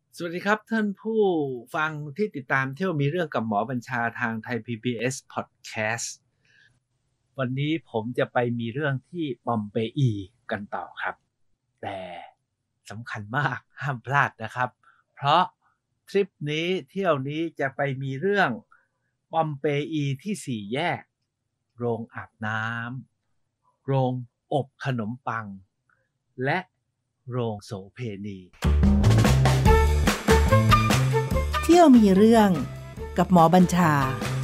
สวัสดีครับท่านผู้ฟังที่ติดตามเที่ยวมีเรื่องกับหมอบัญชาทางไทย PBS Podcast วันนี้ผมจะไปมีเรื่องที่ปอมเปอีกันต่อครับแต่สำคัญมากห้ามพลาดนะครับเพราะทริปนี้เที่ยวนี้จะไปมีเรื่องปอมเปอีที่สี่แยกโรงอาบน้ำโรงอบขนมปังและโรงโสเภณีเที่ยวมีเรื่องกับหมอบัญชา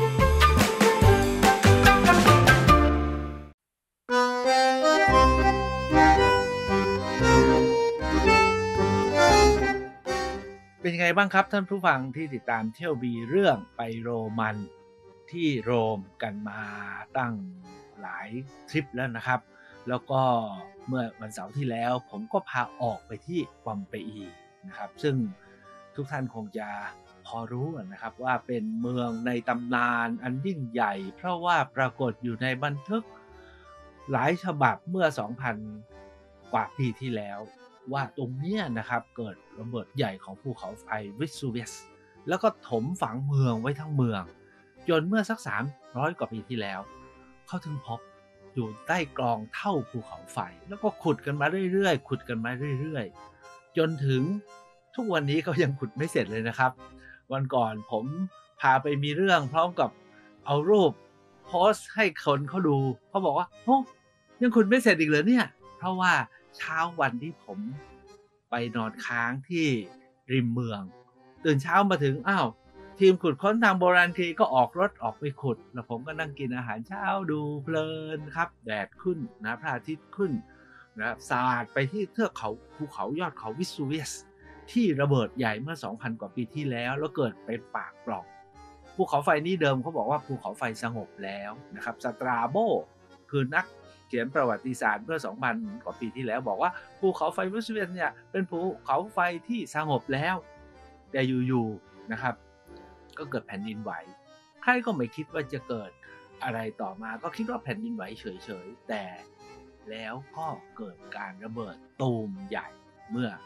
เป็นยังไงบ้างครับท่านผู้ฟังที่ติดตามเที่ยวบีเรื่องไปโรมันที่โรมกันมาตั้งหลายทริปแล้วนะครับแล้วก็เมื่อวันเสาร์ที่แล้วผมก็พาออกไปที่ปอมเปอีนะครับซึ่งทุกท่านคงจะพอรู้นะครับว่าเป็นเมืองในตำนานอันยิ่งใหญ่เพราะว่าปรากฏอยู่ในบันทึกหลายฉบับเมื่อ 2,000 กว่าปีที่แล้วว่าตรงนี้นะครับเกิดระเบิดใหญ่ของภูเขาไฟวิสูเวียสแล้วก็ถมฝังเมืองไว้ทั้งเมืองจนเมื่อสัก300 กว่าปีที่แล้วเขาถึงพบอยู่ใต้กรองเท่าภูเขาไฟแล้วก็ขุดกันมาเรื่อยๆขุดกันมาเรื่อยๆจนถึงทุกวันนี้ก็ยังขุดไม่เสร็จเลยนะครับวันก่อนผมพาไปมีเรื่องพร้อมกับเอารูปโพสต์ให้คนเขาดูเขาบอกว่าโอ้ยังขุดไม่เสร็จอีกเหรอเนี่ยเพราะว่าเช้าวันที่ผมไปนอนค้างที่ริมเมืองตื่นเช้ามาถึงทีมขุดค้นทางโบราณคดีก็ออกรถออกไปขุดแล้วผมก็นั่งกินอาหารเช้าดูเพลินครับแดดขึ้นนะพระอาทิตย์ขึ้นนะครับสาดไปที่เทือกเขาภูเขายอดเขาวิสูเวียสที่ระเบิดใหญ่เมื่อ 2,000 กว่าปีที่แล้วแล้วเกิดเป็นปากปล่องภูเขาไฟนี้เดิมเขาบอกว่าภูเขาไฟสงบแล้วนะครับสตราโบคือนักเขียนประวัติศาสตร์เมื่อ 2,000 กว่าปีที่แล้วบอกว่าภูเขาไฟวิสูเวียสเนี่ยเป็นภูเขาไฟที่สงบแล้วแต่อยู่ๆนะครับก็เกิดแผ่นดินไหวใครก็ไม่คิดว่าจะเกิดอะไรต่อมาก็คิดว่าแผ่นดินไหวเฉยๆแต่แล้วก็เกิดการระเบิดตูมใหญ่เมื่อ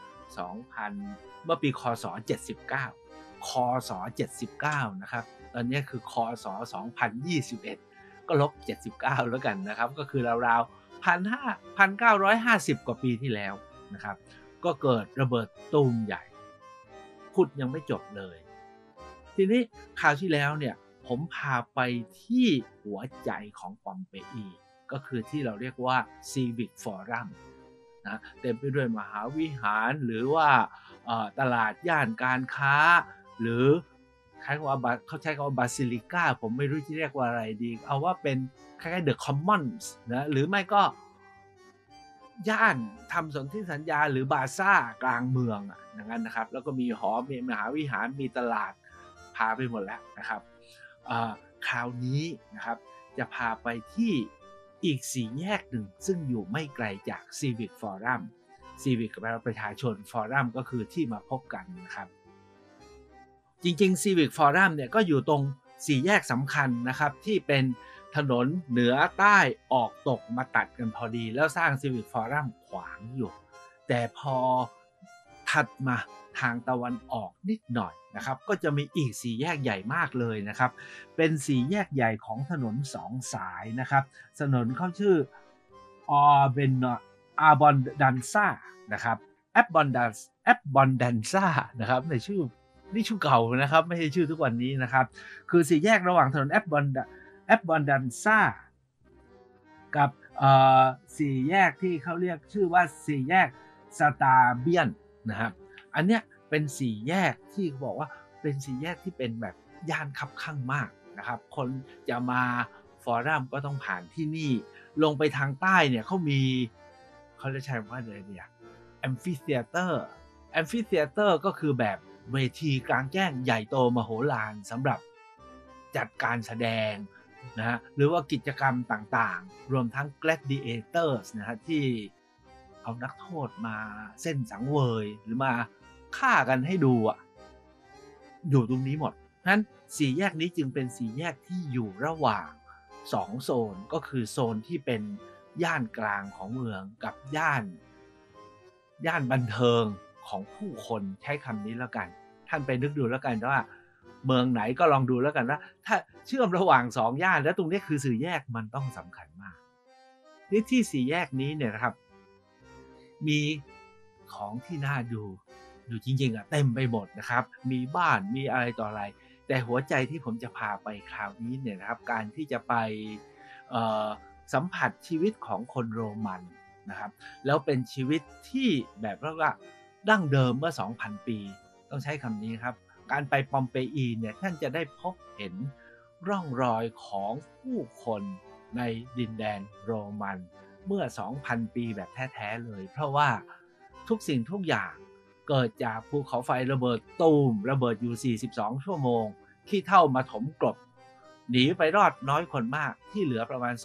2,000 เมื่อปีคศ79คศ79นะครับตอนนี้คือคศ2021ก็ลบ79แล้วกันนะครับก็คือราวๆ1,950 กว่าปีที่แล้วนะครับก็เกิดระเบิดตูมใหญ่ขุดยังไม่จบเลยทีนี้คราวที่แล้วเนี่ยผมพาไปที่หัวใจของปอมเปอีก็คือที่เราเรียกว่า Civic Forum นะเต็มไปด้วยมหาวิหารหรือว่าตลาดย่านการค้าหรือเขาใช้คำว่าบาซิลิก้าผมไม่รู้จะเรียกว่าอะไรดีเอาว่าเป็นคล้ายๆ The Commons นะหรือไม่ก็ย่านทำสนธิสัญญาหรือบาซ่ากลางเมืองอย่างนั้นนะครับแล้วก็มีมีมหาวิหารมีตลาดพาไปหมดแล้วนะครับคราวนี้นะครับจะพาไปที่อีก4แยกหนึ่งซึ่งอยู่ไม่ไกลจาก Civic Forum Civic แปลว่าประชาชน Forum ก็คือที่มาพบกันนะครับจริงๆ Civic Forum เนี่ยก็อยู่ตรง4แยกสำคัญนะครับที่เป็นถนนเหนือใต้ออกตกมาตัดกันพอดีแล้วสร้าง Civic Forum ขวางอยู่แต่พอถัดมาทางตะวันออกนิดหน่อยนะครับก็จะมีอีก4แยกใหญ่มากเลยนะครับเป็น4แยกใหญ่ของถนน2สายนะครับถนนเขาชื่ออาบอนดันซ่านะครับแอปบอนดันซ่านะครับในชื่อนี่ชื่อเก่านะครับไม่ใช่ชื่อทุกวันนี้นะครับคือ4แยกระหว่างถนนแอปบอนดันซ่ากับ4แยกที่เขาเรียกชื่อว่า4แยกสตาเบียนนะครับอันเนี้ยเป็น4แยกที่เขาบอกว่าเป็น4แยกที่เป็นแบบย่านคับคั่งมากนะครับคนจะมาฟอรัมก็ต้องผ่านที่นี่ลงไปทางใต้เนี่ยเขามีเขาจะใช้ว่าอะไรเนี่ยแอมฟิเธียเตอร์ก็คือแบบเวทีกลางแจ้งใหญ่โตมโหฬารสำหรับจัดการแสดงนะฮะหรือว่ากิจกรรมต่างๆรวมทั้ง gladiators นะฮะที่เอานักโทษมาเส้นสังเวยหรือมาฆ่ากันให้ดูอยู่ตรงนี้หมดนั้น4แยกนี้จึงเป็น4แยกที่อยู่ระหว่าง2โซนก็คือโซนที่เป็นย่านกลางของเมืองกับย่านบันเทิงของผู้คนใช้คำนี้แล้วกันท่านไปนึกดูแล้วกันว่าเมืองไหนก็ลองดูแล้วกันว่าถ้าเชื่อมระหว่าง2ย่านแล้วตรงนี้คือ4แยกมันต้องสำคัญมากนี่ที่4แยกนี้เนี่ยนะครับมีของที่น่าดูอยู่จริงๆเต็มไปหมดนะครับมีบ้านมีอะไรต่ออะไรแต่หัวใจที่ผมจะพาไปคราวนี้เนี่ยนะครับการที่จะไปสัมผัสชีวิตของคนโรมันนะครับแล้วเป็นชีวิตที่แบบว่าดั้งเดิมเมื่อ 2,000 ปีต้องใช้คำนี้ครับการไปปอมเปอีเนี่ยท่านจะได้พบเห็นร่องรอยของผู้คนในดินแดนโรมันเมื่อ 2,000 ปีแบบแท้ๆเลยเพราะว่าทุกสิ่งทุกอย่างเกิดจากภูเขาไฟระเบิดตูมระเบิดอยู่42ชั่วโมงขี้เถ้ามาถมกลบหนีไปรอดน้อยคนมากที่เหลือประมาณ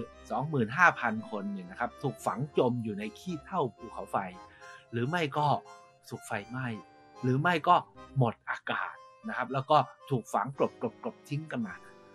25,000 คนเนี่ยนะครับถูกฝังจมอยู่ในขี้เถ้าภูเขาไฟหรือไม่ก็ถูกไฟไหม้หรือไม่ก็หมดอากาศนะครับแล้วก็ถูกฝังกลบทิ้งกันมา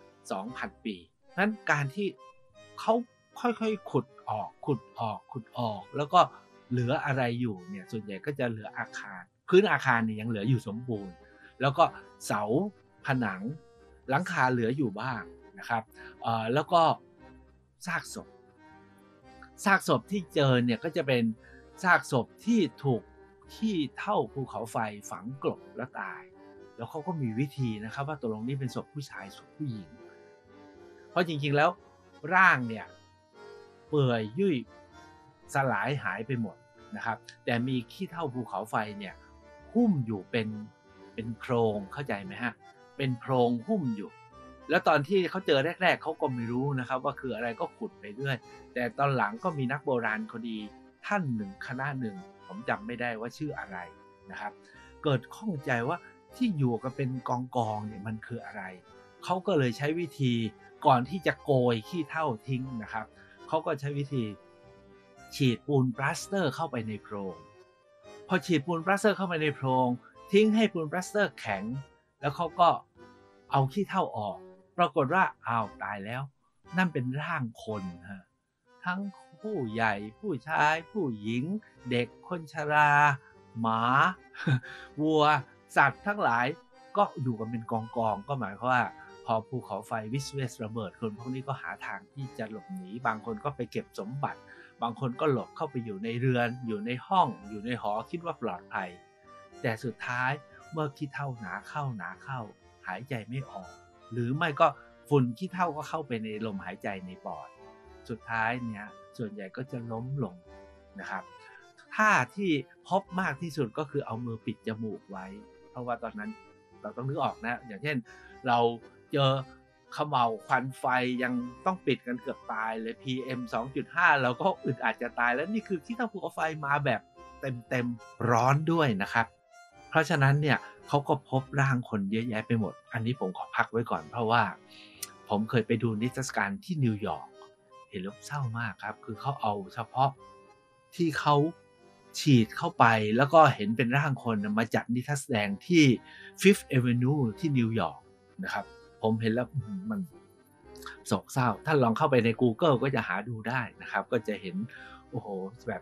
2,000 ปีนั้นการที่เขาค่อยๆขุดออกแล้วก็เหลืออะไรอยู่เนี่ยส่วนใหญ่ก็จะเหลืออาคารพื้นอาคารเนี่ยยังเหลืออยู่สมบูรณ์แล้วก็เสาผนังหลังคาเหลืออยู่บ้างนะครับแล้วก็ซากศพที่เจอเนี่ยก็จะเป็นซากศพที่ถูกขี้เถ้าภูเขาไฟฝังกลบแล้วตายแล้วเขาก็มีวิธีนะครับว่าตกลงนี้เป็นศพผู้ชายศพผู้หญิงเพราะจริงๆแล้วร่างเนี่ยเปื่อยยุ่ยสลายหายไปหมดนะครับแต่มีขี้เถ้าภูเขาไฟเนี่ยหุ้มอยู่เป็นโพรงเข้าใจไหมฮะเป็นโพรงหุ้มอยู่แล้วตอนที่เขาเจอแรกๆเขาก็ไม่รู้นะครับว่าคืออะไรก็ขุดไปเรื่อยแต่ตอนหลังก็มีนักโบราณคดีท่านหนึ่งคณะหนึ่งผมจำไม่ได้ว่าชื่ออะไรนะครับเกิดข้องใจว่าที่อยู่กันเป็นกองเนี่ยมันคืออะไรเขาก็เลยใช้วิธีก่อนที่จะโกยขี้เถ้าทิ้งนะครับเขาก็ใช้วิธีฉีดปูนปลาสเตอร์เข้าไปในโพรงพอฉีดปูนปลาสเตอร์เข้าไปในโพรงทิ้งให้ปูนปลาสเตอร์แข็งแล้วเขาก็เอาขี้เถ้าออกปรากฏว่าอ้าวตายแล้วนั่นเป็นร่างคนฮะทั้งผู้ใหญ่ผู้ชายผู้หญิงเด็กคนชราหมาวัวสัตว์ทั้งหลายก็อยู่กันเป็นกองก็หมายความว่าพอภูเขาไฟวิสเวสระเบิดคนพวกนี้ก็หาทางที่จะหลบหนีบางคนก็ไปเก็บสมบัติบางคนก็หลบเข้าไปอยู่ในเรือนอยู่ในห้องอยู่ในหอคิดว่าปลอดภัยแต่สุดท้ายเมื่อขี้เถ้าหนาเข้าหายใจไม่ออกหรือไม่ก็ฝุ่นขี้เถ้าก็เข้าไปในลมหายใจในปอดสุดท้ายเนี่ยส่วนใหญ่ก็จะล้มลงนะครับท่าที่พบมากที่สุดก็คือเอามือปิดจมูกไว้เพราะว่าตอนนั้นเราต้องนึกออกนะอย่างเช่นเราเจอเขม่าควันไฟยังต้องปิดกันเกือบตายเลย PM 2.5 เราก็อึดอาจจะตายแล้วนี่คือขี้เถ้าภูเขาไฟมาแบบเต็มร้อนด้วยนะครับเพราะฉะนั้นเนี่ยเขาก็พบร่างคนเยอะแยะไปหมดอันนี้ผมขอพักไว้ก่อนเพราะว่าผมเคยไปดูนิทรรศการที่นิวยอร์กเห็นแล้วเศร้ามากครับคือเขาเอาเฉพาะที่เขาฉีดเข้าไปแล้วก็เห็นเป็นร่างคนมาจัดนิทรรศแสดงที่ Fifth Avenue ที่นิวยอร์กนะครับผมเห็นแล้วมันโศกเศร้าถ้าลองเข้าไปใน Google ก็จะหาดูได้นะครับก็จะเห็นโอ้โหแบบ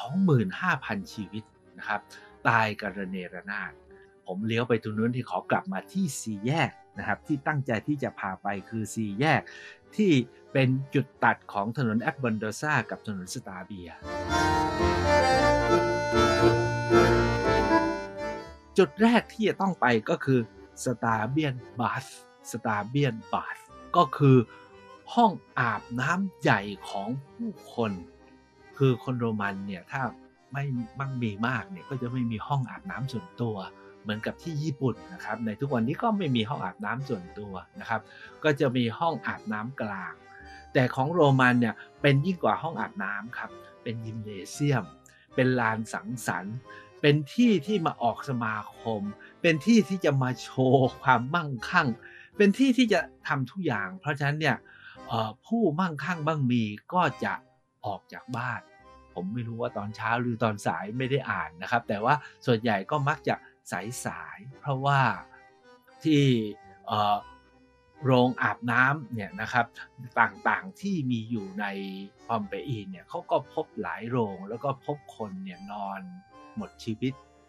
25,000 ชีวิตนะครับตายกระเนระนาดผมเลี้ยวไปตรงนู้นที่ขอกลับมาที่4แยกนะครับที่ตั้งใจที่จะพาไปคือ4แยกที่เป็นจุดตัดของถนนแอปบันโดซากับถนนสตาเบียจุดแรกที่จะต้องไปก็คือสตาเบียนบาธก็คือห้องอาบน้ำใหญ่ของผู้คนคือคนโรมันเนี่ยถ้าไม่มั่งมีมากเนี่ยก็จะไม่มีห้องอาบน้ำส่วนตัวเหมือนกับที่ญี่ปุ่นนะครับในทุกวันนี้ก็ไม่มีห้องอาบน้ำส่วนตัวนะครับก็จะมีห้องอาบน้ำกลางแต่ของโรมันเนี่ยเป็นยิ่งกว่าห้องอาบน้ำครับเป็นยิมเนเซียมเป็นลานสังสรรค์เป็นที่ที่มาออกสมาคมเป็นที่ที่จะมาโชว์ความมั่งคั่งเป็นที่ที่จะทำทุกอย่างเพราะฉะนั้นเนี่ยผู้มั่งคั่งมั่งมีก็จะออกจากบ้านผมไม่รู้ว่าตอนเช้าหรือตอนสายไม่ได้อ่านนะครับแต่ว่าส่วนใหญ่ก็มักจะสายเพราะว่าที่โรงอาบน้ำเนี่ยนะครับต่างๆที่มีอยู่ในปอมเปอีเนี่ยเขาก็พบหลายโรงแล้วก็พบคนเนี่ยนอนหมดชีวิต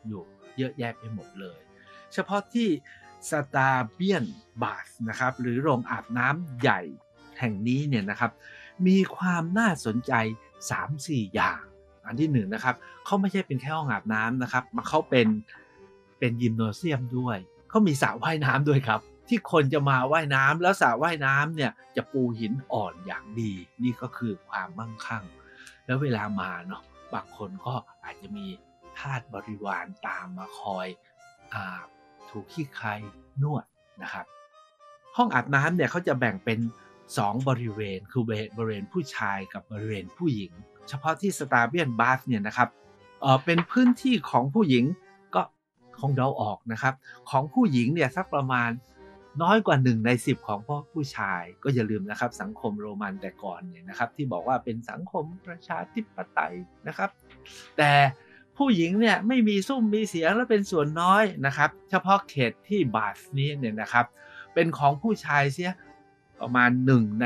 อยู่เยอะแยะไปหมดเลยเฉพาะที่สตาเบียนบาธนะครับหรือโรงอาบน้ำใหญ่แห่งนี้เนี่ยนะครับมีความน่าสนใจ 3-4 อย่างอันที่1นะครับเขาไม่ใช่เป็นแค่ห้องอาบน้ำนะครับเขาเป็นยิมโนเซียมด้วยเขามีสระว่ายน้ำด้วยครับที่คนจะมาว่ายน้ำแล้วสระว่ายน้ำเนี่ยจะปูหินอ่อนอย่างดีนี่ก็คือความมั่งคั่งแล้วเวลามาเนาะบางคนก็อาจจะมีทาสบริวารตามมาคอยอาบถูขี้ใครนวดนะครับห้องอาบน้ำเนี่ยเขาจะแบ่งเป็น2บริเวณคือบริเวณผู้ชายกับบริเวณผู้หญิงเฉพาะที่สตาเบียนบาธเนี่ยนะครับเป็นพื้นที่ของผู้หญิงก็คงเดาออกนะครับของผู้หญิงเนี่ยสักประมาณน้อยกว่า1 ใน 10ของผู้ชายก็อย่าลืมนะครับสังคมโรมันแต่ก่อนเนี่ยนะครับที่บอกว่าเป็นสังคมประชาธิปไตยนะครับแต่ผู้หญิงเนี่ยไม่มีซุ้มมีเสียงและเป็นส่วนน้อยนะครับเฉพาะเขตที่บาธนี้เนี่ยนะครับเป็นของผู้ชายเสียประมาณ1 ใน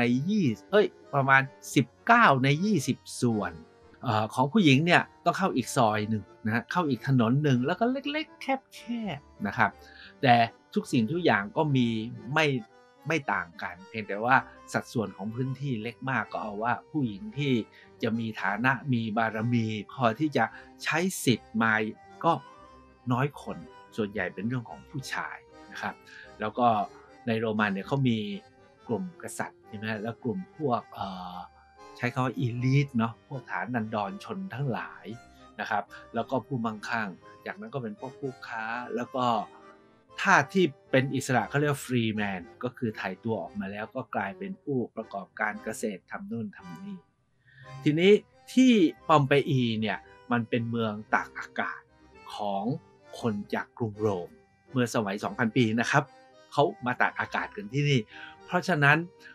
20ประมาณ19 ใน 20 ส่วนของผู้หญิงเนี่ยต้องเข้าอีกซอยหนึ่งนะเข้าอีกถนนหนึ่งแล้วก็เล็กๆแคบๆนะครับแต่ทุกสิ่งทุกอย่างก็มีไม่ต่างกันเพียงแต่ว่าสัดส่วนของพื้นที่เล็กมากก็เอาว่าผู้หญิงที่จะมีฐานะมีบารมีพอที่จะใช้สิทธิ์มาก็น้อยคนส่วนใหญ่เป็นเรื่องของผู้ชายนะครับแล้วก็ในโรมันเนี่ยเขามีกลุ่มกษัตริย์ใช่ไหมแล้วกลุ่มพวกใช้คำว่าอีลิทเนาะพวกฐานันดรชนทั้งหลายนะครับแล้วก็ผู้มั่งคั่งจากนั้นก็เป็นพวกผู้ค้าแล้วก็ถ้าที่เป็นอิสระเขาเรียกว่าฟรีแมนก็คือถ่ายตัวออกมาแล้วก็กลายเป็นผู้ประกอบการเกษตรทำนู่นทำนี่ทีนี้ที่ปอมเปอีเนี่ยมันเป็นเมืองตากอากาศของคนจากกรุงโรมเมื่อสมัย 2,000 ปีนะครับเขามาตากอากาศกันที่นี่เพราะฉะนั้น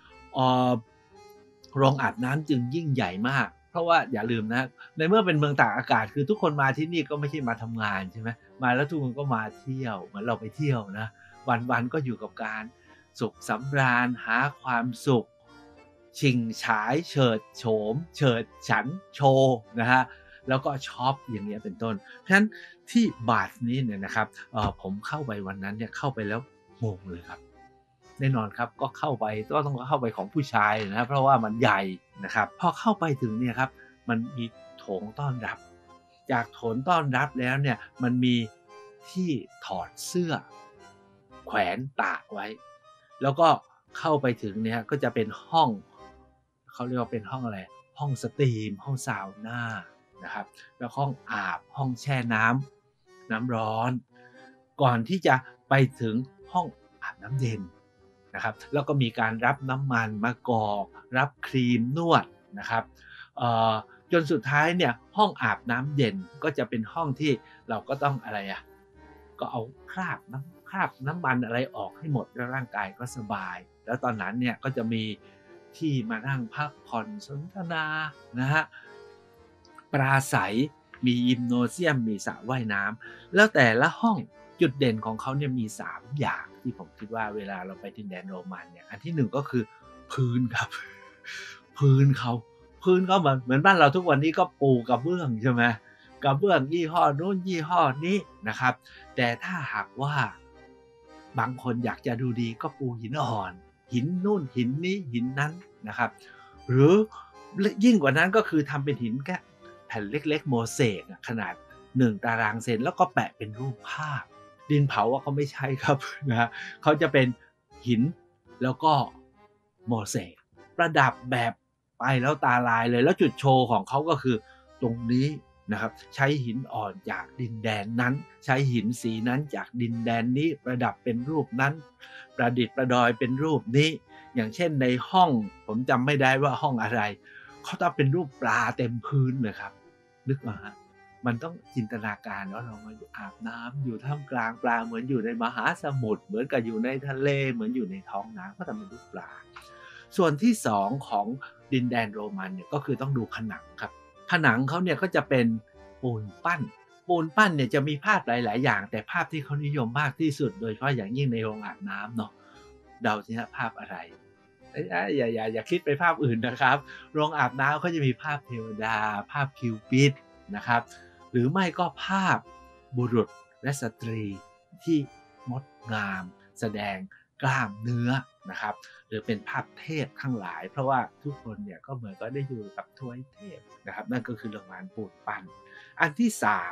โรงอาบน้ำจึงยิ่งใหญ่มากเพราะว่าอย่าลืมนะในเมื่อเป็นเมืองตากอากาศคือทุกคนมาที่นี่ก็ไม่ใช่มาทำงานใช่ไหมมาแล้วทุกคนก็มาเที่ยวเหมือนเราไปเที่ยวนะวันๆก็อยู่กับการสุขสำราญหาความสุขชิงฉายเฉิดโฉมเฉิดฉันโชว์นะฮะแล้วก็ช็อปอย่างเงี้ยเป็นต้นเพราะฉะนั้นที่บาธนี้เนี่ยนะครับผมเข้าไปวันนั้นเนี่ยเข้าไปแล้วงงเลยครับแน่นอนครับก็เข้าไปก็ต้องเข้าไปของผู้ชายนะเพราะว่ามันใหญ่นะครับพอเข้าไปถึงเนี่ยครับมันมีโถงต้อนรับจากโถงต้อนรับแล้วเนี่ยมันมีที่ถอดเสื้อแขวนตากไว้แล้วก็เข้าไปถึงเนี่ยก็จะเป็นห้องเขาเรียกว่าเป็นห้องอะไรห้องสตรีมห้องซาวน่านะครับแล้วห้องอาบห้องแช่น้ำร้อนก่อนที่จะไปถึงห้องอาบน้ำเย็นนะครับแล้วก็มีการรับน้ำมันมากอกรับครีมนวดนะครับจนสุดท้ายเนี่ยห้องอาบน้ำเย็นก็จะเป็นห้องที่เราก็ต้องอะไรก็เอาคราบน้ำมันอะไรออกให้หมดแล้วร่างกายก็สบายแล้วตอนนั้นเนี่ยก็จะมีที่มานั่งพักผ่อนสนทนานะฮะปราศัยมียิมโนเซียมมีสระว่ายน้ำแล้วแต่ละห้องจุดเด่นของเขาเนี่ยมี3อย่างที่ผมคิดว่าเวลาเราไปดินแดนโรมันเนี่ยอันที่1ก็คือพื้นครับพื้นเขาเหมือนบ้านเราทุกวันนี้ก็ปูกระเบื้องใช่ไหมกระเบื้องยี่ห้อนู้นยี่ห้อนี้นะครับแต่ถ้าหากว่าบางคนอยากจะดูดีก็ปูหินอ่อนหินนู่นหินนี้หินนั้นนะครับหรือยิ่งกว่านั้นก็คือทำเป็นหินแค่แผ่นเล็กๆโมเสกขนาด1ตารางเซนแล้วก็แปะเป็นรูปภาพดินเผาเขาไม่ใช่ครับนะเขาจะเป็นหินแล้วก็โมเสกประดับแบบไปแล้วตาลายเลยแล้วจุดโชว์ของเขาก็คือตรงนี้นะครับใช้หินอ่อนจากดินแดนนั้นใช้หินสีนั้นจากดินแดนนี้ประดับเป็นรูปนั้นประดิษฐ์ประดอยเป็นรูปนี้อย่างเช่นในห้องผมจำไม่ได้ว่าห้องอะไรเขาทำเป็นรูปปลาเต็มพื้นเลยครับนึกมามันต้องจินตนาการว่าเรามาอาบน้ำอยู่ท่ามกลางปลาเหมือนอยู่ในมหาสมุทรเหมือนกับอยู่ในทะเลเหมือนอยู่ในท้องน้ำก็ทำเป็นรูปปลาส่วนที่2ของดินแดนโรมันเนี่ยก็คือต้องดูผนังครับผนังเขาเนี่ยก็จะเป็นปูนปั้นเนี่ยจะมีภาพหลายๆอย่างแต่ภาพที่เขานิยมมากที่สุดโดยเฉพาะอย่างยิ่งในโรงอาบน้ำเนาะเดาสิฮะภาพอะไรอย่าคิดไปภาพอื่นนะครับโรงอาบน้ำเขาจะมีภาพเทวดาภาพคิวปิดนะครับหรือไม่ก็ภาพบุรุษและสตรีที่งดงามแสดงกล้ามเนื้อนะครับหรือเป็นภาพเทพทั้งหลายเพราะว่าทุกคนเนี่ยก็เหมือนก็ได้อยู่กับถ้วยเทพนะครับนั่นก็คือโรงงานปูนปั้นอันที่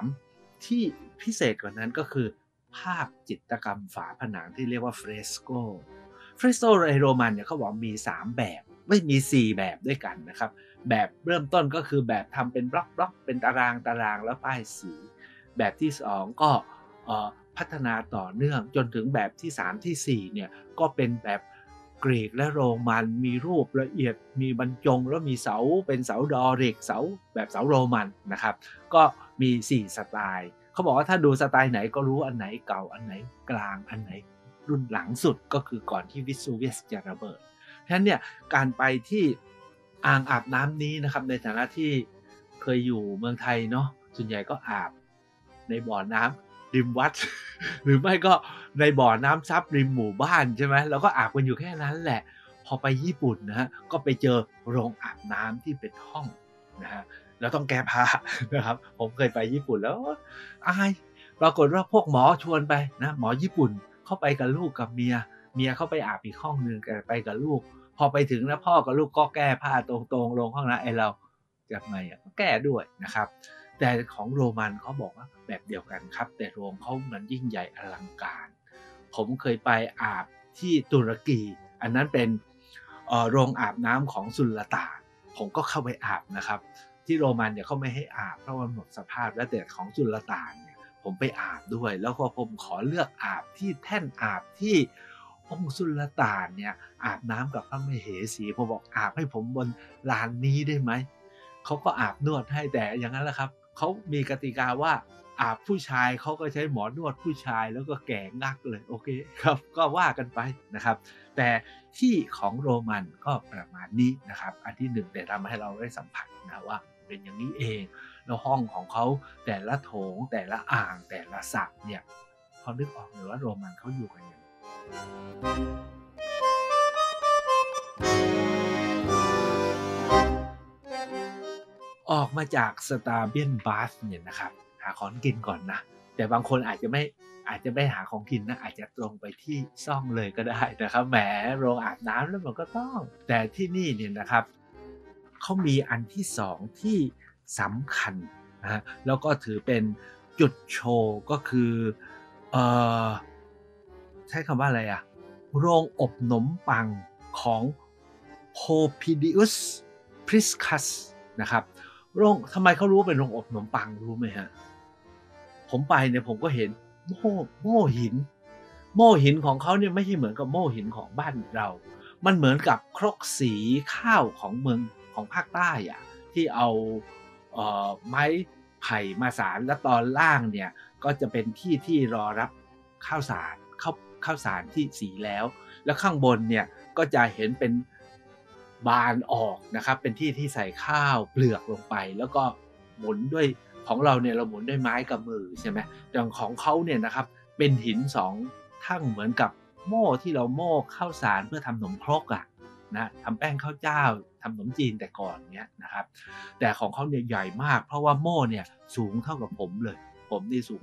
3ที่พิเศษกว่านั้นก็คือภาพจิตรกรรมฝาผนังที่เรียกว่าเฟรสโกในโรมันเนี่ยเขาบอกมี3แบบไม่มี4แบบด้วยกันนะครับแบบเริ่มต้นก็คือแบบทำเป็นบล็อกเป็นตารางแล้วป้ายสีแบบที่2ก็พัฒนาต่อเนื่องจนถึงแบบที่3ที่4เนี่ยก็เป็นแบบกรีกและโรมันมีรูปละเอียดมีบรรจงแล้วมีเสาเป็นเสาดอริกเสาแบบเสาโรมันนะครับก็มี4สไตล์เขาบอกว่าถ้าดูสไตล์ไหนก็รู้อันไหนเก่าอันไหนกลางอันไหนรุ่นหลังสุดก็คือก่อนที่วิสูเวียสจะระเบิดฉะนั้นเนี่ยการไปที่อ่างอาบน้ำนี้นะครับในฐานะที่เคยอยู่เมืองไทยเนาะส่วนใหญ่ก็อาบในบ่อน้ำริมวัด หรือไม่ก็ในบ่อน้ำซับริมหมู่บ้านใช่ไหมเราก็อาบกันอยู่แค่นั้นแหละพอไปญี่ปุ่นนะฮะก็ไปเจอโรงอาบน้ำที่เป็นห้องนะฮะแล้วต้องแก้ผ้านะครับผมเคยไปญี่ปุ่นแล้วอายปรากฏว่าพวกหมอชวนไปนะหมอญี่ปุ่นเข้าไปกับลูกกับเมียเข้าไปอาบอีกห้องนึงไปกับลูกพอไปถึงแล้วพ่อกับลูกก็แก้ผ้าตรงๆลงห้องน้ำไอเราจากไงก็แก้ด้วยนะครับแต่ของโรมันเขาบอกว่าแบบเดียวกันครับแต่โรงเขามันยิ่งใหญ่อลังการผมเคยไปอาบที่ตุรกีอันนั้นเป็นโรงอาบน้ำของสุลต่านผมก็เข้าไปอาบนะครับที่โรมันเนี่ยเขาไม่ให้อาบเพราะมันหมดสภาพแล้วแต่ของสุลต่านเนี่ยผมไปอาบด้วยแล้วก็ผมขอเลือกอาบที่แท่นอาบที่องค์สุลต่านเนี่ยอาบน้ำกับพระมเหสีผมบอกอาบให้ผมบนลานนี้ได้ไหมเขาก็อาบนวดให้แต่อย่างนั้นแหละครับเขามีกติกาว่าอาบผู้ชายเขาก็ใช้หมอนวดผู้ชายแล้วก็แก่งักเลยโอเคครับก็ว่ากันไปนะครับแต่ที่ของโรมันก็ประมาณนี้นะครับอันที่1แต่ทำให้เราได้สัมผัสนะว่าเป็นอย่างนี้เองแล้วห้องของเขาแต่ละโถงแต่ละอ่างแต่ละสระเนี่ยพอนึกออกเลยว่าโรมันเขาอยู่กันอย่างออกมาจากสตาเบียนบาสเนี่ยนะครับหาของกินก่อนนะแต่บางคนอาจจะไม่หาของกินนะอาจจะตรงไปที่ซ่องเลยก็ได้นะครับแหมโรงอาบน้ำแล้วมันก็ต้องแต่ที่นี่เนี่ยนะครับเขามีอันที่2ที่สำคัญนะแล้วก็ถือเป็นจุดโชว์ก็คือใช้คำว่าอะไรอะโรงอบขนมปังของ Popidius Priscus นะครับทำไมเขารู้เป็นโรงอบขนมปังรู้ไหมฮะผมไปเนี่ยผมก็เห็นโม่หินของเขาเนี่ยไม่ใช่เหมือนกับโม่หินของบ้านเรามันเหมือนกับครกสีข้าวของเมืองของภาคใต้อะที่เอาไม้ไผ่มาสานแล้วตอนล่างเนี่ยก็จะเป็นที่รอรับข้าวสารที่สีแล้วข้างบนเนี่ยก็จะเห็นเป็นบานออกนะครับเป็นที่ใส่ข้าวเปลือกลงไปแล้วก็หมุนด้วยของเราเนี่ยเราหมุนด้วยไม้กับมือใช่ไหมแต่ของเขาเนี่ยนะครับเป็นหิน2ทั้งเหมือนกับโม่ที่เราโม่ข้าวสารเพื่อทำขนมครกอะนะทำแป้งข้าวเจ้าทำขนมจีนแต่ก่อนเนี้ยนะครับแต่ของเขาเนี่ยใหญ่มากเพราะว่าโม่เนี่ยสูงเท่ากับผมเลยผมนี่สูง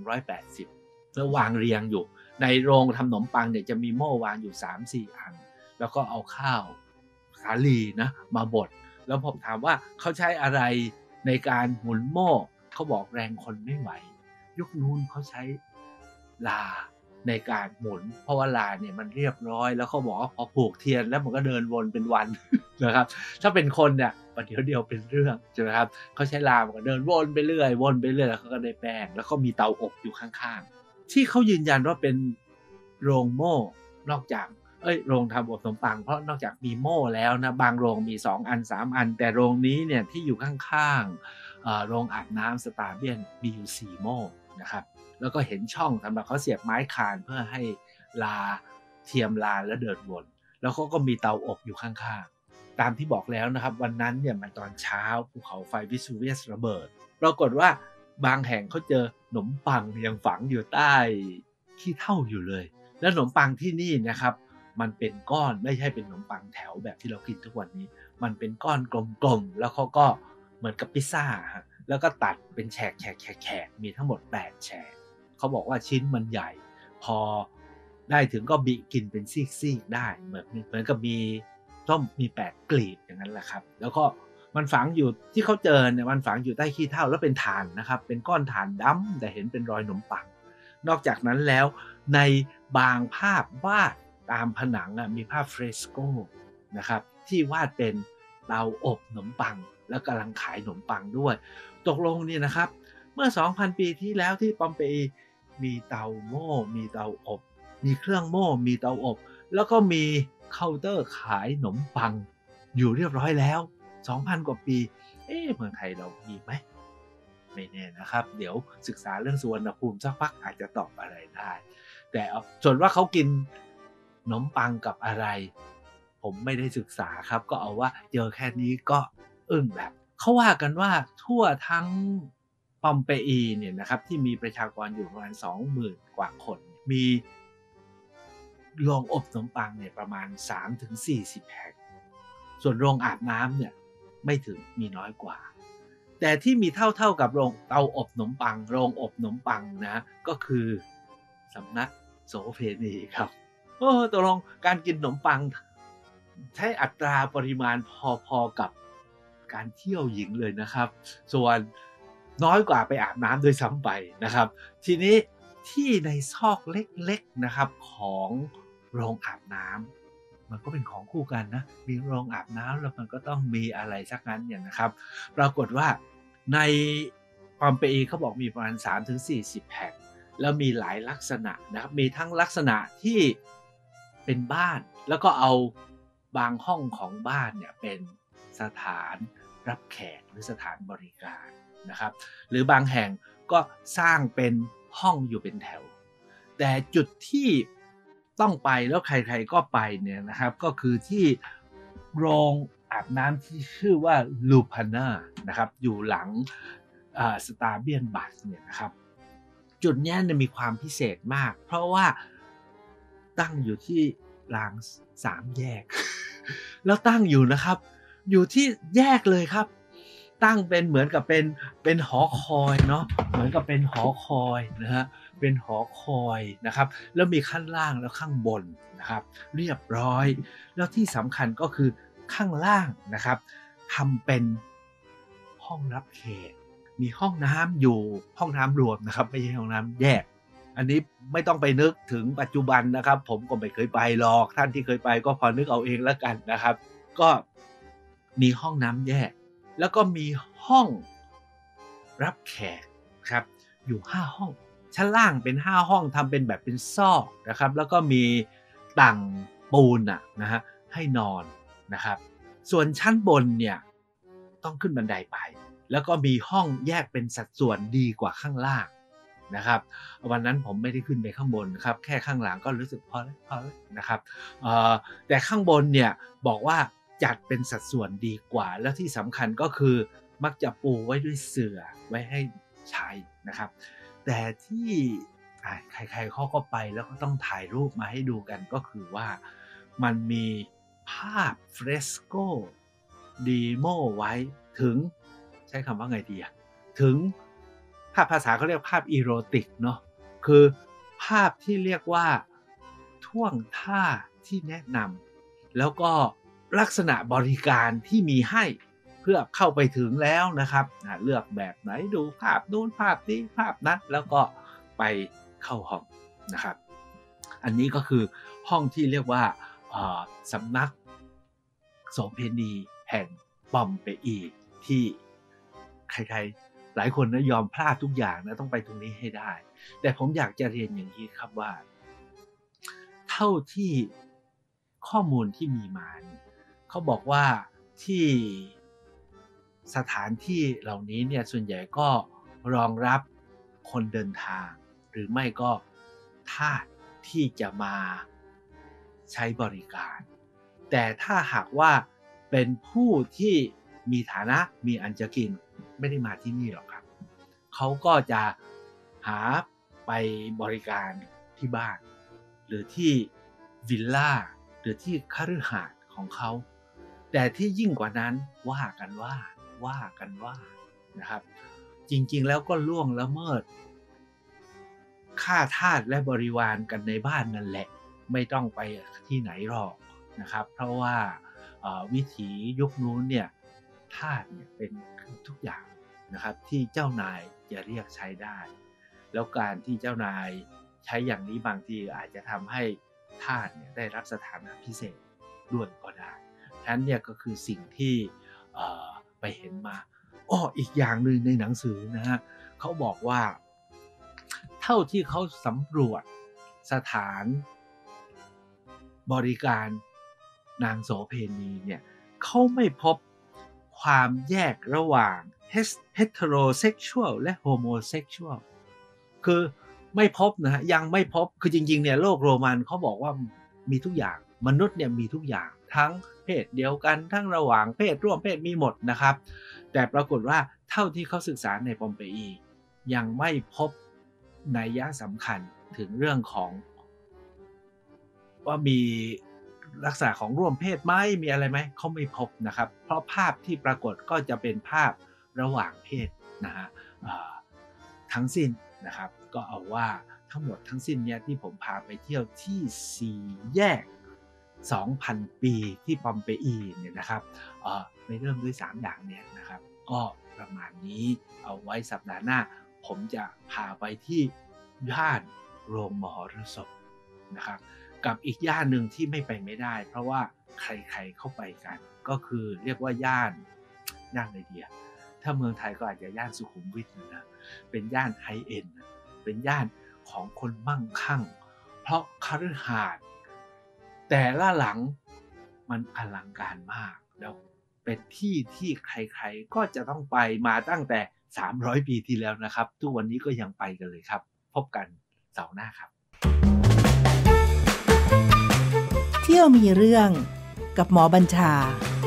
180แล้ววางเรียงอยู่ในโรงทำขนมปังเนี่ยจะมีโม่วางอยู่ 3-4 อันแล้วก็เอาข้าวสาลีนะมาบดแล้วผมถามว่าเขาใช้อะไรในการหมุนโม่เขาบอกแรงคนไม่ไหวยุคนู้นเขาใช้ลาในการหมุนเพราะว่าลาเนี่ยมันเรียบร้อยแล้วเขาบอกว่าพอผูกเทียนแล้วมันก็เดินวนเป็นวัน นะครับถ้าเป็นคนเนี่ยประเดี๋ยวเดียวเป็นเรื่องใช่ไหมครับเขาใช้ลามันก็เดินวนไปเรื่อยแล้วเขาก็ได้แป้งแล้วก็มีเตาอบอยู่ข้างๆที่เขายืนยันว่าเป็นโรงโม่นอกจากโรงทำอบขนมปังเพราะนอกจากมีโม่แล้วนะบางโรงมี2อัน3อันแต่โรงนี้เนี่ยที่อยู่ข้างๆโรงอาบน้ำสตาร์เบียนมีอยู่4โม่นะครับแล้วก็เห็นช่องสำหรับเขาเสียบไม้คานเพื่อให้ลาเทียมลาแล้วเดินวนแล้วเขาก็มีเตาอบอยู่ข้างๆตามที่บอกแล้วนะครับวันนั้นเนี่ยมันตอนเช้าภูเขาไฟวิสูเวียสระเบิดปรากฏว่าบางแห่งเขาเจอขนมปังยังฝังอยู่ใต้ขี้เถ้าอยู่เลยแล้วขนมปังที่นี่นะครับมันเป็นก้อนไม่ใช่เป็นขนมปังแถวแบบที่เรากินทุกวันนี้มันเป็นก้อนกลมๆแล้วเขาก็เหมือนกับพิซซ่าฮะแล้วก็ตัดเป็นแฉกมีทั้งหมด8แฉกเขาบอกว่าชิ้นมันใหญ่พอได้ถึงก็บิกินเป็นซีกๆได้เหมือนกับมีส้มมี8กลีบอย่างนั้นแหละครับแล้วก็มันฝังอยู่ที่เขาเจอเนี่ยมันฝังอยู่ใต้ขี้เถ้าแล้วเป็นถ่านนะครับเป็นก้อนถ่านดำแต่เห็นเป็นรอยขนมปังนอกจากนั้นแล้วในบางภาพวาดตามผนังมีภาพเฟรสโกนะครับที่วาดเป็นเตาอบขนมปังแล้วกำลังขายขนมปังด้วยตกลงเนี่ยนะครับเมื่อ 2,000 ปีที่แล้วที่ปอมเปอีมีเตาโม่มีเตาอบมีเครื่องโม่มีเตาอบแล้วก็มีเคาน์เตอร์ขายขนมปังอยู่เรียบร้อยแล้ว 2,000 กว่าปีเมืองไทยเรามีไหมไม่แน่นะครับเดี๋ยวศึกษาเรื่องสุวรรณภูมิสักพักอาจจะตอบอะไรได้แต่ส่วนว่าเขากินขนมปังกับอะไรผมไม่ได้ศึกษาครับก็เอาว่าเจอแค่นี้ก็อึ้งแบบเขาว่ากันว่าทั่วทั้งปอมเปอีเนี่ยนะครับที่มีประชากรอยู่ประมาณ 20,000 กว่าคนมีโรงอบขนมปังเนี่ยประมาณ 3-40 แห่งส่วนโรงอาบน้ำเนี่ยไม่ถึงมีน้อยกว่าแต่ที่มีเท่ากับโรงเตาอบขนมปังโรงอบขนมปังนะก็คือสำนักโสเภณีครับตกลงการกินขนมปังใช้อัตราปริมาณพอๆกับการเที่ยวหญิงเลยนะครับส่วนน้อยกว่าไปอาบน้ำโดยซ้ำไปนะครับทีนี้ที่ในซอกเล็กๆนะครับของโรงอาบน้ำมันก็เป็นของคู่กันนะมีโรงอาบน้ำแล้วมันก็ต้องมีอะไรสักนั้นเนี่ยนะครับปรากฏว่าในปอมเปอีเขาบอกมีประมาณ 3-40 แห่งแล้วมีหลายลักษณะนะครับมีทั้งลักษณะที่เป็นบ้านแล้วก็เอาบางห้องของบ้านเนี่ยเป็นสถานรับแขกหรือสถานบริการนะครับหรือบางแห่งก็สร้างเป็นห้องอยู่เป็นแถวแต่จุดที่ต้องไปแล้วใครๆก็ไปเนี่ยนะครับก็คือที่โรงอาบน้ำที่ชื่อว่าลูพาน่านะครับอยู่หลังสตาเบียนบัสเนี่ยนะครับจุดนี้มีความพิเศษมากเพราะว่าตั้งอยู่ที่ราง3แยก แล้วตั้งอยู่นะครับอยู่ที่แยกเลยครับตั้งเป็นเหมือนกับเป็นหอคอยเนาะเหมือนกับเป็นหอคอยนะฮะเป็นหอคอยนะครับแล้วมีขั้นล่างแล้วข้างบนนะครับเรียบร้อยแล้วที่สำคัญก็คือข้างล่างนะครับทำเป็นห้องรับแขกมีห้องน้ำอยู่ห้องน้ำรวมนะครับไม่ใช่ห้องน้ำแยกอันนี้ไม่ต้องไปนึกถึงปัจจุบันนะครับผมก็ไม่เคยไปหรอกท่านที่เคยไปก็พอนึกเอาเองแล้วกันนะครับก็มีห้องน้ำแยกแล้วก็มีห้องรับแขกครับอยู่5ห้องชั้นล่างเป็น5ห้องทำเป็นแบบเป็นซอกนะครับแล้วก็มีต่างปูนนะฮะให้นอนนะครับส่วนชั้นบนเนี่ยต้องขึ้นบันไดไปแล้วก็มีห้องแยกเป็นสัดส่วนดีกว่าข้างล่างนะครับวันนั้นผมไม่ได้ขึ้นไปข้างบนครับแค่ข้างหลังก็รู้สึกพอแล้วนะครับแต่ข้างบนเนี่ยบอกว่าจัดเป็นสัดส่วนดีกว่าแล้วที่สำคัญก็คือมักจะปูไว้ด้วยเสื่อไว้ให้ใช้นะครับแต่ที่ใครๆเขาก็ไปแล้วก็ต้องถ่ายรูปมาให้ดูกันก็คือว่ามันมีภาพเฟรสโกดีโมไว้ถึงใช้คำว่าไงดีถึงภาษาเขาเรียกภาพอีโรติกเนาะคือภาพที่เรียกว่าท่วงท่าที่แนะนำแล้วก็ลักษณะบริการที่มีให้เพื่อเข้าไปถึงแล้วนะครับเลือกแบบไหนดูภาพนู้นภาพนี้ภาพนั้นแล้วก็ไปเข้าห้องนะครับอันนี้ก็คือห้องที่เรียกว่าสำนักโสเภณีแห่งปอมเปอีที่ใครๆหลายคนนะยอมพลาดทุกอย่างนะต้องไปตรงนี้ให้ได้แต่ผมอยากจะเรียนอย่างนี้ครับว่าเท่าที่ข้อมูลที่มีมาเขาบอกว่าที่สถานที่เหล่านี้เนี่ยส่วนใหญ่ก็รองรับคนเดินทางหรือไม่ก็ทาสที่จะมาใช้บริการแต่ถ้าหากว่าเป็นผู้ที่มีฐานะมีอันจะกินไม่ได้มาที่นี่หรอกครับเขาก็จะหาไปบริการที่บ้านหรือที่วิลล่าหรือที่คฤหาสน์ของเขาแต่ที่ยิ่งกว่านั้นว่ากันว่านะครับจริงๆแล้วก็ล่วงละเมิดฆ่าทาสและบริวารกันในบ้านนั่นแหละไม่ต้องไปที่ไหนหรอกนะครับเพราะว่าวิถียุคนู้นเนี่ยทาสเนี่ยเป็นทุกอย่างนะครับที่เจ้านายจะเรียกใช้ได้แล้วการที่เจ้านายใช้อย่างนี้บางทีอาจจะทำให้ทาสเนี่ยได้รับสถานะพิเศษด้วยก็ได้ฉะนั้นเนี่ยก็คือสิ่งที่ไปเห็นมาอีกอย่างหนึ่งในหนังสือนะฮะเขาบอกว่าเท่าที่เขาสำรวจสถานบริการนางโสเภณีเนี่ยเขาไม่พบความแยกระหว่าง heterosexual และ homosexual คือไม่พบนะฮะยังไม่พบคือจริงๆเนี่ยโลกโรมันเขาบอกว่ามีทุกอย่างมนุษย์เนี่ยมีทุกอย่างทั้งเพศเดียวกันทั้งระหว่างเพศร่วมเพศมีหมดนะครับแต่ปรากฏว่าเท่าที่เขาศึกษาในปอมเปอียังไม่พบนัยยะสำคัญถึงเรื่องของว่ามีลักษณะของร่วมเพศไหมมีอะไรไหมเขาไม่พบนะครับเพราะภาพที่ปรากฏก็จะเป็นภาพระหว่างเพศนะฮะทั้งสิ้นนะครับก็เอาว่าทั้งหมดทั้งสิ้นเนี่ยที่ผมพาไปเที่ยวที่4แยก 2,000 ปีที่ปอมเปอีเนี่ยนะครับไปเริ่มด้วย3อย่างเนี่ยนะครับก็ประมาณนี้เอาไว้สัปดาห์หน้าผมจะพาไปที่ย่านโรงมหรสพนะครับกับอีกย่านหนึ่งที่ไม่ไปไม่ได้เพราะว่าใครๆเข้าไปกันก็คือเรียกว่าย่านอะไรเดียถ้าเมืองไทยก็อาจจะย่านสุขุมวิทนะเป็นย่านไฮเอ็นด์เป็นย่านของคนมั่งคั่งเพราะคฤหาสน์แต่ละหลังมันอลังการมากแล้วเป็นที่ที่ใครๆก็จะต้องไปมาตั้งแต่300 ปีที่แล้วนะครับทุกวันนี้ก็ยังไปกันเลยครับพบกันเสาร์หน้าครับเที่ยวมีเรื่องกับหมอบัญชา